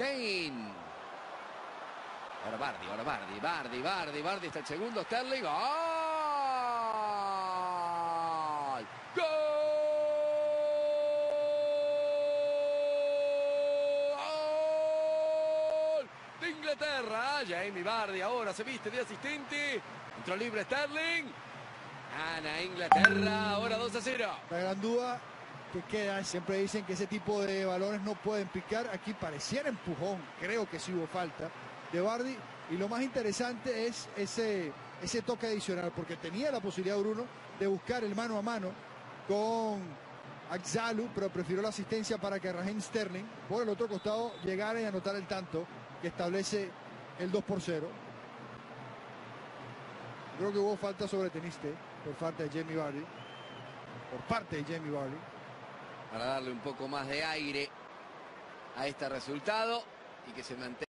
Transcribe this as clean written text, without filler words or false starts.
Kane. Ahora Vardy, está el segundo, Sterling. ¡Gol! ¡Gol! De Inglaterra, Jamie Vardy ahora se viste de asistente. Entró libre Sterling. Gana Inglaterra, ahora 2-0. La gran duda que queda, siempre dicen que ese tipo de balones no pueden picar. Aquí pareciera empujón, creo que sí hubo falta de Vardy. Y lo más interesante es ese toque adicional, porque tenía la posibilidad Bruno de buscar el mano a mano con Axalu, pero prefirió la asistencia para que Raheem Sterling por el otro costado llegara y anotar el tanto que establece el 2-0. Creo que hubo falta sobre Teniste por parte de Jamie Vardy, Para darle un poco más de aire a este resultado y que se mantenga.